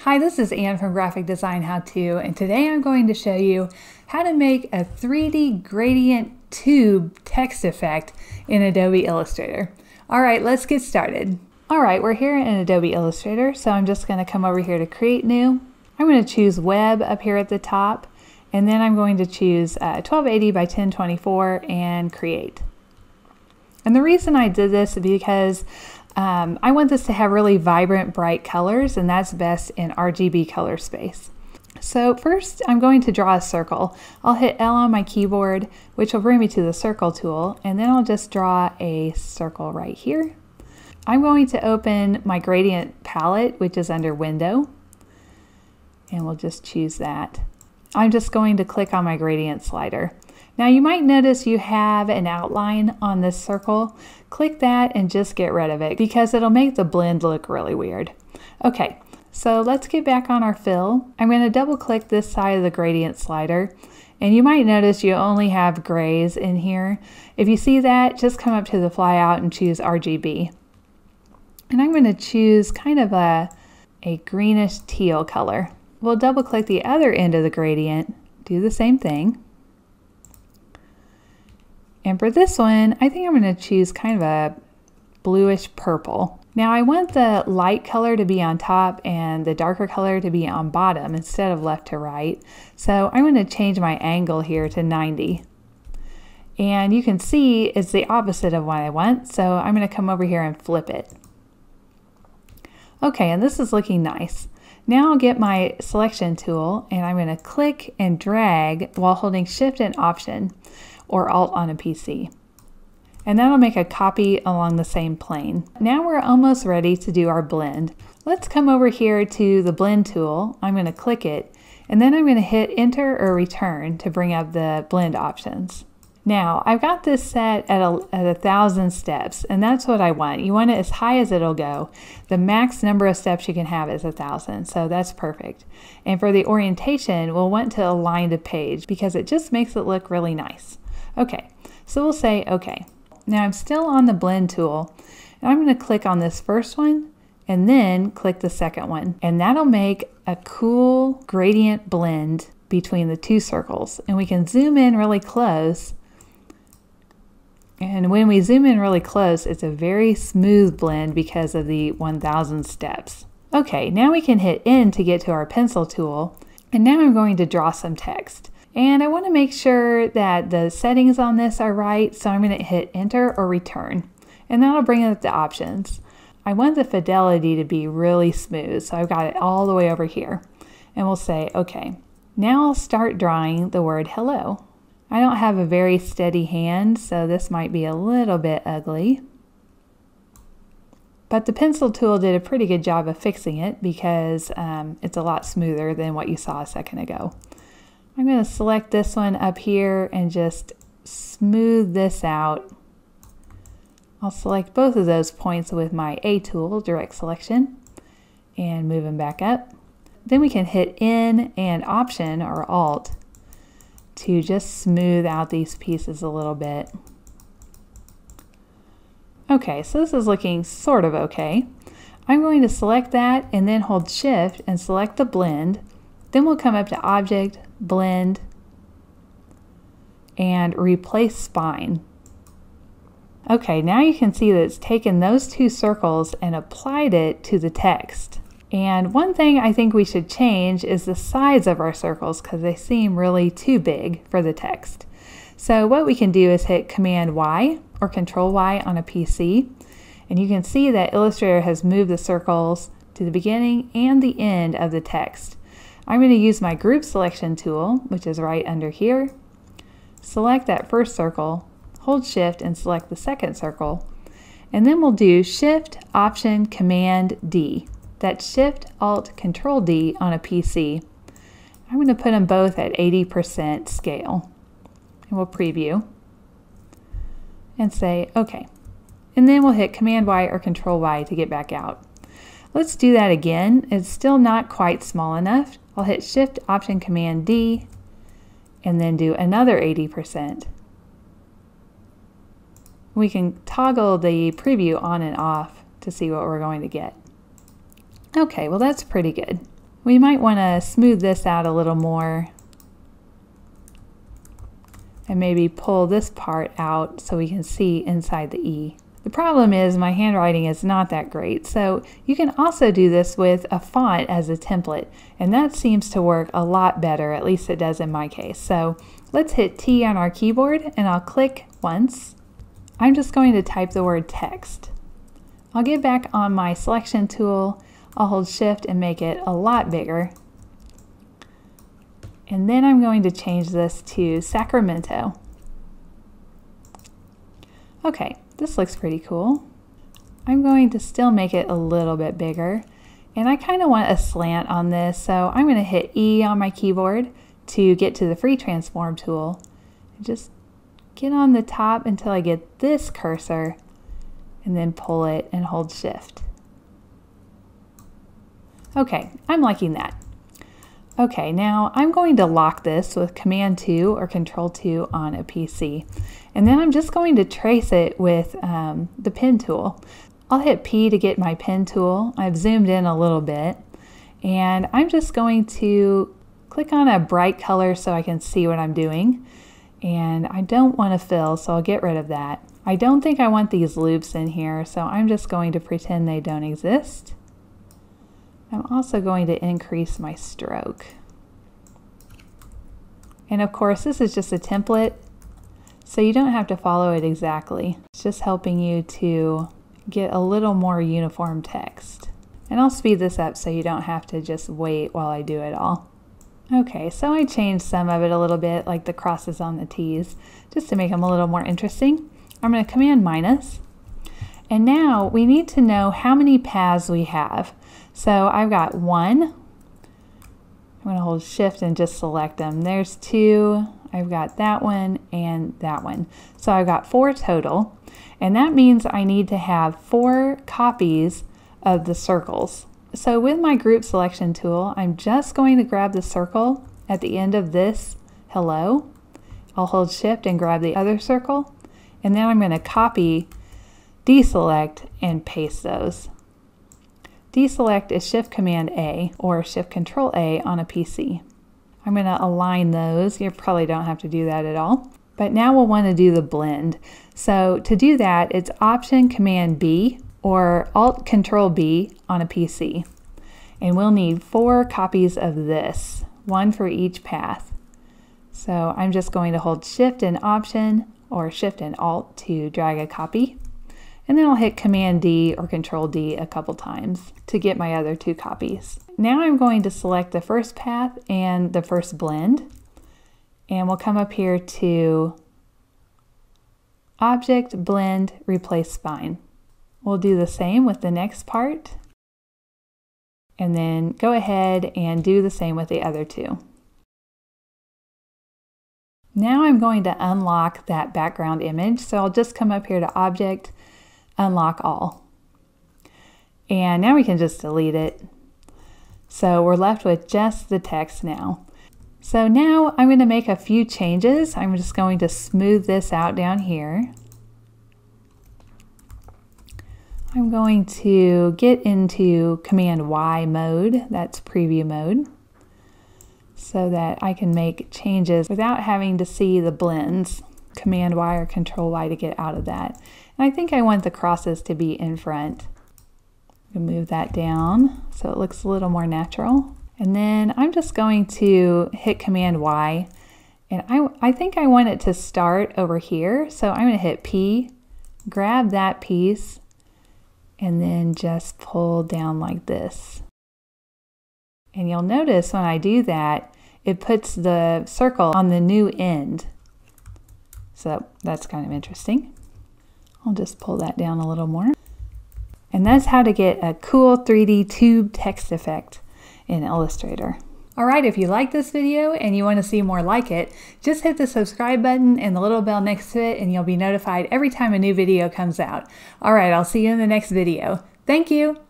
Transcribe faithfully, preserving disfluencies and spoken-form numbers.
Hi, this is Ann from Graphic Design How To, and today I'm going to show you how to make a three D gradient tube text effect in Adobe Illustrator. All right, let's get started. All right, we're here in Adobe Illustrator, so I'm just going to come over here to Create New. I'm going to choose Web up here at the top, and then I'm going to choose uh, twelve eighty by ten twenty-four and Create. And the reason I did this is because Um, I want this to have really vibrant, bright colors, and that's best in R G B color space. So first, I'm going to draw a circle. I'll hit L on my keyboard, which will bring me to the circle tool, and then I'll just draw a circle right here. I'm going to open my gradient palette, which is under Window, and we'll just choose that. I'm just going to click on my gradient slider. Now you might notice you have an outline on this circle. Click that and just get rid of it because it'll make the blend look really weird. Okay, so let's get back on our fill. I'm going to double click this side of the gradient slider, and you might notice you only have grays in here. If you see that, just come up to the flyout and choose R G B. And I'm going to choose kind of a, a greenish teal color. We'll double click the other end of the gradient, do the same thing. And for this one, I think I'm going to choose kind of a bluish purple. Now I want the light color to be on top and the darker color to be on bottom instead of left to right. So I'm going to change my angle here to ninety. And you can see it's the opposite of what I want, so I'm going to come over here and flip it. Okay, and this is looking nice. Now I'll get my selection tool and I'm going to click and drag while holding Shift and Option, or Alt on a P C. And that'll make a copy along the same plane. Now we're almost ready to do our blend. Let's come over here to the blend tool. I'm going to click it, and then I'm going to hit Enter or Return to bring up the blend options. Now I've got this set at a, at a thousand steps, and that's what I want. You want it as high as it'll go. The max number of steps you can have is a thousand, so that's perfect. And for the orientation, we'll want to align to page because it just makes it look really nice. Okay, so we'll say okay. Now I'm still on the blend tool, and I'm going to click on this first one and then click the second one, and that'll make a cool gradient blend between the two circles. And we can zoom in really close, and when we zoom in really close, it's a very smooth blend because of the one thousand steps. Okay, now we can hit N to get to our pencil tool, and now I'm going to draw some text. And I want to make sure that the settings on this are right, so I'm going to hit Enter or Return, and that'll bring up the options. I want the fidelity to be really smooth, so I've got it all the way over here. And we'll say, okay, now I'll start drawing the word hello. I don't have a very steady hand, so this might be a little bit ugly. But the pencil tool did a pretty good job of fixing it because um, it's a lot smoother than what you saw a second ago. I'm going to select this one up here and just smooth this out. I'll select both of those points with my A tool, direct selection, and move them back up. Then we can hit N and Option or Alt to just smooth out these pieces a little bit. Okay, so this is looking sort of okay. I'm going to select that and then hold Shift and select the blend. Then we'll come up to Object, Blend, and Replace Spine. Okay, now you can see that it's taken those two circles and applied it to the text. And one thing I think we should change is the size of our circles because they seem really too big for the text. So what we can do is hit Command Y or Control Y on a P C, and you can see that Illustrator has moved the circles to the beginning and the end of the text. I'm going to use my group selection tool, which is right under here. Select that first circle, hold Shift and select the second circle, and then we'll do Shift, Option, Command, D. That's Shift, Alt, Control D on a P C. I'm going to put them both at eighty percent scale. And we'll preview and say OK. And then we'll hit Command Y or Control Y to get back out. Let's do that again. It's still not quite small enough. I'll hit Shift, Option, Command, D, and then do another eighty percent. We can toggle the preview on and off to see what we're going to get. Okay, well that's pretty good. We might want to smooth this out a little more and maybe pull this part out so we can see inside the E. The problem is my handwriting is not that great, so you can also do this with a font as a template, and that seems to work a lot better, at least it does in my case. So let's hit T on our keyboard and I'll click once. I'm just going to type the word text. I'll get back on my selection tool, I'll hold shift and make it a lot bigger. And then I'm going to change this to Sacramento. Okay, this looks pretty cool. I'm going to still make it a little bit bigger. And I kind of want a slant on this, so I'm going to hit E on my keyboard to get to the free transform tool. And just get on the top until I get this cursor, and then pull it and hold shift. Okay, I'm liking that. Okay, now I'm going to lock this with Command two or Control two on a P C. And then I'm just going to trace it with um, the pen tool. I'll hit P to get my pen tool. I've zoomed in a little bit. And I'm just going to click on a bright color so I can see what I'm doing. And I don't want to fill, so I'll get rid of that. I don't think I want these loops in here, so I'm just going to pretend they don't exist. I'm also going to increase my stroke. And of course, this is just a template, so you don't have to follow it exactly. It's just helping you to get a little more uniform text. And I'll speed this up so you don't have to just wait while I do it all. Okay, so I changed some of it a little bit, like the crosses on the T's, just to make them a little more interesting. I'm going to Command minus. And now we need to know how many paths we have. So I've got one. I'm going to hold shift and just select them. There's two. I've got that one and that one. So I've got four total. And that means I need to have four copies of the circles. So with my group selection tool, I'm just going to grab the circle at the end of this hello. I'll hold shift and grab the other circle. And then I'm going to copy, deselect, and paste those. Deselect is Shift Command A or Shift Control A on a P C. I'm going to align those. You probably don't have to do that at all. But now we'll want to do the blend. So to do that, it's Option Command B or Alt Control B on a P C. And we'll need four copies of this, one for each path. So I'm just going to hold Shift and Option or Shift and Alt to drag a copy. And then I'll hit Command D or Control D a couple times to get my other two copies. Now I'm going to select the first path and the first blend. And we'll come up here to Object, Blend, Replace Spine. We'll do the same with the next part. And then go ahead and do the same with the other two. Now I'm going to unlock that background image. So I'll just come up here to Object, Unlock All. And now we can just delete it. So we're left with just the text now. So now I'm going to make a few changes. I'm just going to smooth this out down here. I'm going to get into Command Y mode, that's preview mode, so that I can make changes without having to see the blends. Command Y or Control Y to get out of that. And I think I want the crosses to be in front. I'm going to move that down so it looks a little more natural. And then I'm just going to hit Command Y, and I, I think I want it to start over here. So I'm going to hit P, grab that piece, and then just pull down like this. And you'll notice when I do that, it puts the circle on the new end. So that's kind of interesting. I'll just pull that down a little more. And that's how to get a cool three D tube text effect in Illustrator. Alright, if you like this video and you want to see more like it, just hit the subscribe button and the little bell next to it and you'll be notified every time a new video comes out. Alright, I'll see you in the next video. Thank you!